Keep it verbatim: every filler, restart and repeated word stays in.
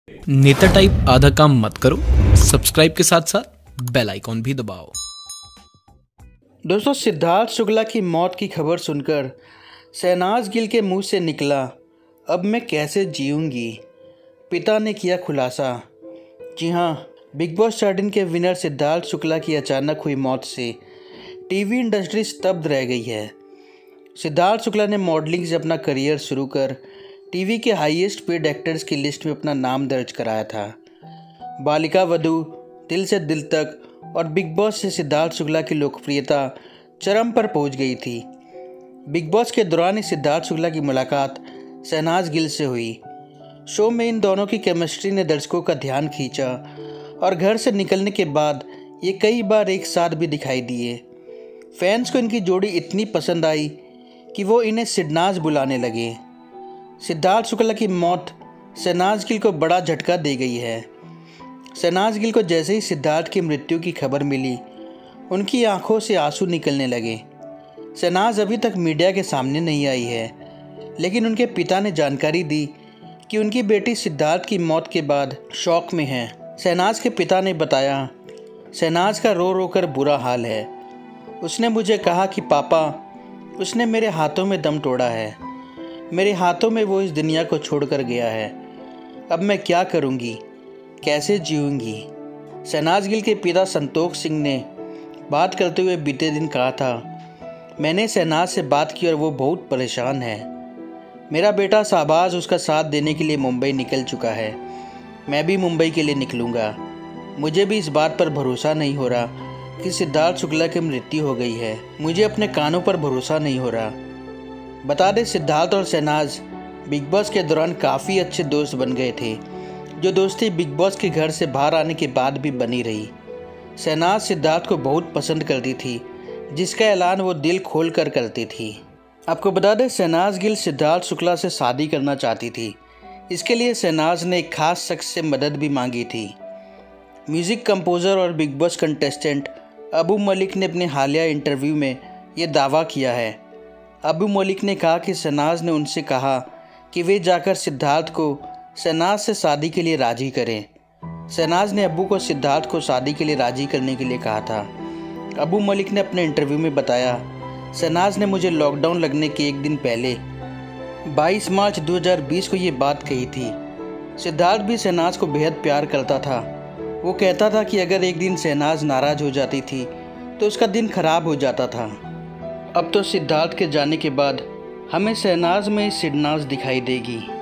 नेता टाइप आधा काम मत करो, सब्सक्राइब के साथ साथ बेल आइकॉन भी दबाओ। दोस्तों, सिद्धार्थ शुक्ला की मौत की खबर सुनकर शहनाज गिल के मुंह से निकला, अब मैं कैसे जीऊंगी। पिता ने किया खुलासा। जी हाँ, बिग बॉस चैलेंज के विनर सिद्धार्थ शुक्ला की अचानक हुई मौत से टीवी इंडस्ट्री स्तब्ध रह गई है। सिद्धार्थ शुक्ला ने मॉडलिंग से अपना करियर शुरू कर टीवी के हाईएस्ट पेड एक्टर्स की लिस्ट में अपना नाम दर्ज कराया था। बालिका वधू, दिल से दिल तक और बिग बॉस से सिद्धार्थ शुक्ला की लोकप्रियता चरम पर पहुंच गई थी। बिग बॉस के दौरान ही सिद्धार्थ शुक्ला की मुलाकात शहनाज गिल से हुई। शो में इन दोनों की केमिस्ट्री ने दर्शकों का ध्यान खींचा और घर से निकलने के बाद ये कई बार एक साथ भी दिखाई दिए। फैंस को इनकी जोड़ी इतनी पसंद आई कि वो इन्हें सिडनाज बुलाने लगे। सिद्धार्थ शुक्ला की मौत शहनाज गिल को बड़ा झटका दे गई है। शहनाज गिल को जैसे ही सिद्धार्थ की मृत्यु की खबर मिली, उनकी आंखों से आंसू निकलने लगे। शहनाज अभी तक मीडिया के सामने नहीं आई है, लेकिन उनके पिता ने जानकारी दी कि उनकी बेटी सिद्धार्थ की मौत के बाद शौक में है। शहनाज के पिता ने बताया, शहनाज का रो रो कर बुरा हाल है। उसने मुझे कहा कि पापा, उसने मेरे हाथों में दम तोड़ा है, मेरे हाथों में वो इस दुनिया को छोड़कर गया है। अब मैं क्या करूँगी, कैसे जीऊँगी। शहनाज गिल के पिता संतोष सिंह ने बात करते हुए बीते दिन कहा था, मैंने शहनाज से बात की और वो बहुत परेशान है। मेरा बेटा शाहबाज उसका साथ देने के लिए मुंबई निकल चुका है। मैं भी मुंबई के लिए निकलूँगा। मुझे भी इस बात पर भरोसा नहीं हो रहा कि सिद्धार्थ शुक्ला की मृत्यु हो गई है। मुझे अपने कानों पर भरोसा नहीं हो रहा। बता दें, सिद्धार्थ और शहनाज बिग बॉस के दौरान काफ़ी अच्छे दोस्त बन गए थे, जो दोस्ती बिग बॉस के घर से बाहर आने के बाद भी बनी रही। शहनाज सिद्धार्थ को बहुत पसंद करती थी, जिसका ऐलान वो दिल खोल कर करती थी। आपको बता दें, शहनाज गिल सिद्धार्थ शुक्ला से शादी करना चाहती थी। इसके लिए शहनाज ने एक खास शख्स से मदद भी मांगी थी। म्यूज़िक कंपोज़र और Bigg Boss contestant Abu Malik ने अपने हालिया इंटरव्यू में ये दावा किया है। अबू मलिक ने कहा कि शहनाज ने उनसे कहा कि वे जाकर सिद्धार्थ को शहनाज से शादी के लिए राज़ी करें। शहनाज ने अबू को सिद्धार्थ को शादी के लिए राज़ी करने के लिए कहा था। अबू मलिक ने अपने इंटरव्यू में बताया, शहनाज ने मुझे लॉकडाउन लगने के एक दिन पहले बाईस मार्च दो हज़ार बीस को ये बात कही थी। सिद्धार्थ भी शहनाज को बेहद प्यार करता था। वो कहता था कि अगर एक दिन शहनाज नाराज़ हो जाती थी तो उसका दिन खराब हो जाता था। अब तो सिद्धार्थ के जाने के बाद हमें शहनाज में सिडनाज दिखाई देगी।